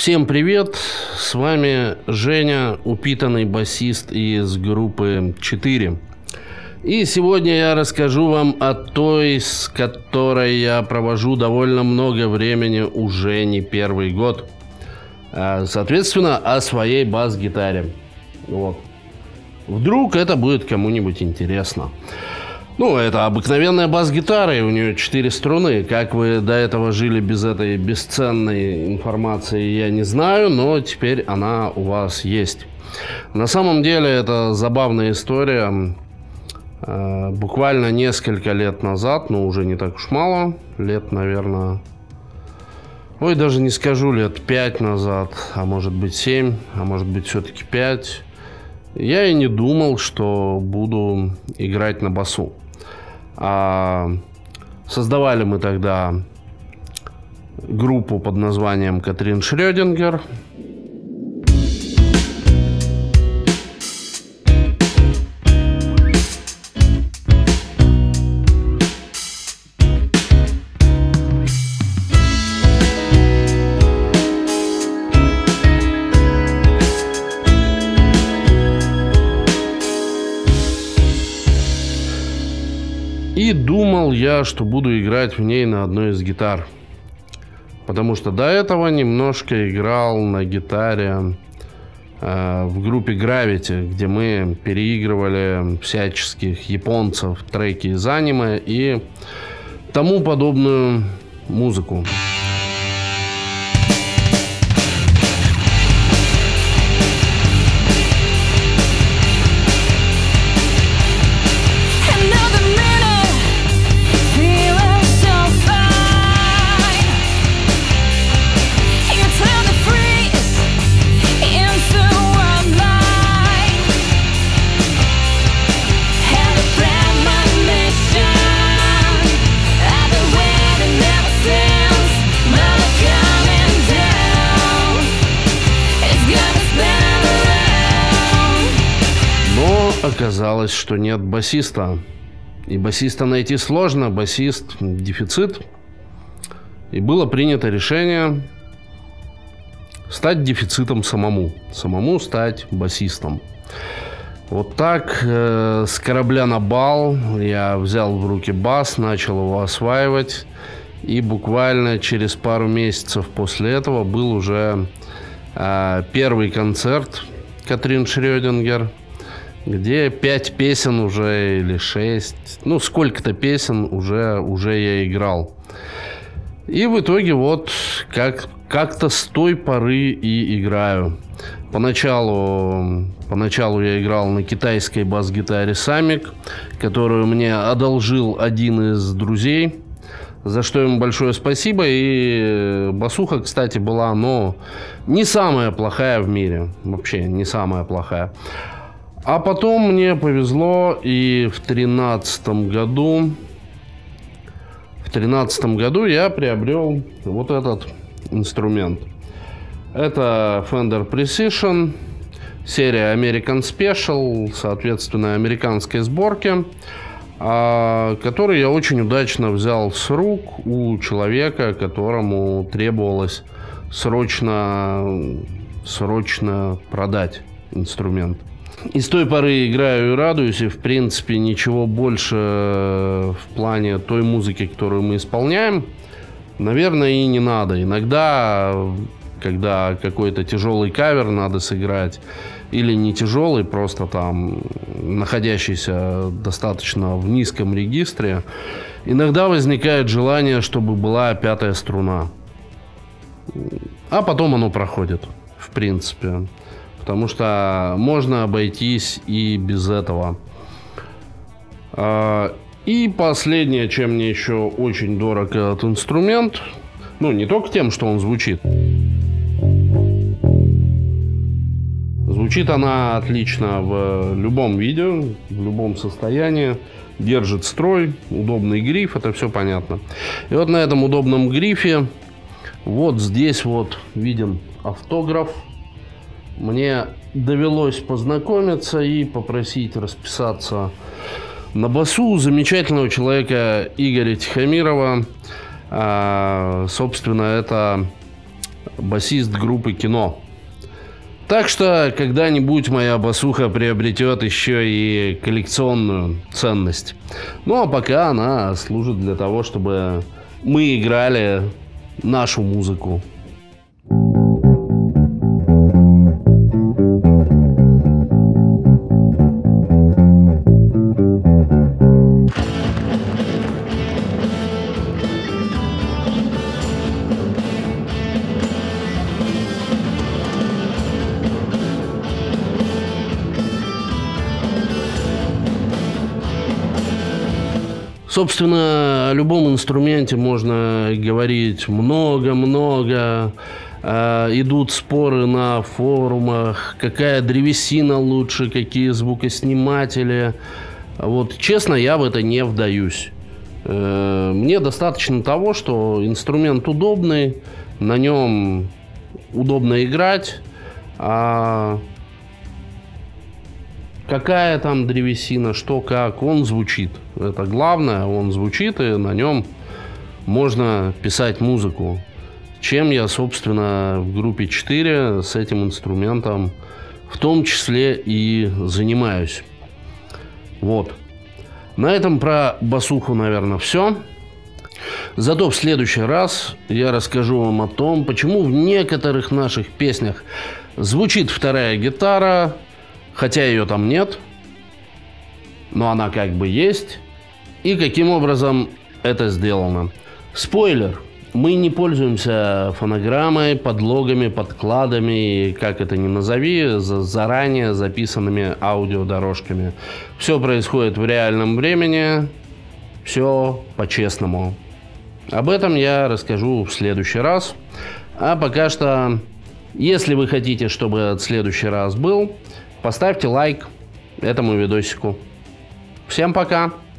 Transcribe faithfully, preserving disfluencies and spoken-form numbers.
Всем привет, с вами Женя, упитанный басист из группы четыре. И сегодня я расскажу вам о той, с которой я провожу довольно много времени, уже не первый год. Соответственно, о своей бас-гитаре. Вот. Вдруг это будет кому-нибудь интересно. Ну, это обыкновенная бас-гитара, и у нее четыре струны. Как вы до этого жили без этой бесценной информации, я не знаю, но теперь она у вас есть. На самом деле, это забавная история. Буквально несколько лет назад, но уже не так уж мало, лет, наверное... Ой, даже не скажу, лет пять назад, а может быть семь, а может быть все-таки пять. Я и не думал, что буду играть на басу. А создавали мы тогда группу под названием Катрин Шрёдингер. И думал я, что буду играть в ней на одной из гитар. Потому что до этого немножко играл на гитаре э, в группе Gravity, где мы переигрывали всяческих японцев, треки из аниме и тому подобную музыку. Оказалось, что нет басиста. И басиста найти сложно, басист дефицит. И было принято решение стать дефицитом самому. Самому стать басистом. Вот так, э, с корабля на бал я взял в руки бас, начал его осваивать. И буквально через пару месяцев после этого был уже э, первый концерт Катрин Шрёдингер, где пять песен уже, или шесть, ну, сколько-то песен уже, уже я играл. И в итоге вот как, как-то с той поры и играю. Поначалу, поначалу я играл на китайской бас-гитаре Самик, которую мне одолжил один из друзей, за что ему большое спасибо. И басуха, кстати, была, но не самая плохая в мире, вообще не самая плохая. А потом мне повезло, и в тринадцатом году, в тринадцатом году я приобрел вот этот инструмент. Это Fender Precision, серия American Special, соответственно, американской сборки, который я очень удачно взял с рук у человека, которому требовалось срочно, срочно продать инструмент. И с той поры играю и радуюсь, и в принципе ничего больше в плане той музыки, которую мы исполняем, наверное, и не надо. Иногда, когда какой-то тяжелый кавер надо сыграть, или не тяжелый, просто там находящийся достаточно в низком регистре, иногда возникает желание, чтобы была пятая струна. А потом оно проходит, в принципе. Потому что можно обойтись и без этого. И последнее, чем мне еще очень дорог этот инструмент, ну, не только тем, что он звучит. Звучит она отлично в любом видео, в любом состоянии. Держит строй, удобный гриф, это все понятно. И вот на этом удобном грифе, вот здесь вот виден автограф. Мне довелось познакомиться и попросить расписаться на басу у замечательного человека Игоря Тихомирова. А, собственно, это басист группы «Кино». Так что когда-нибудь моя басуха приобретет еще и коллекционную ценность. Ну а пока она служит для того, чтобы мы играли нашу музыку. Собственно, о любом инструменте можно говорить много-много. Э, идут споры на форумах, какая древесина лучше, какие звукосниматели. Вот, честно, я в это не вдаюсь. Э, мне достаточно того, что инструмент удобный, на нем удобно играть. А какая там древесина, что как, он звучит. Это главное, он звучит, и на нем можно писать музыку. Чем я, собственно, в группе четыре с этим инструментом в том числе и занимаюсь. Вот. На этом про басуху, наверное, все. Зато в следующий раз я расскажу вам о том, почему в некоторых наших песнях звучит вторая гитара, хотя ее там нет, но она как бы есть, и каким образом это сделано. Спойлер. Мы не пользуемся фонограммой, подлогами, подкладами, как это ни назови, заранее записанными аудиодорожками. Все происходит в реальном времени, все по-честному. Об этом я расскажу в следующий раз. А пока что, если вы хотите, чтобы этот следующий раз был, поставьте лайк этому видосику. Всем пока!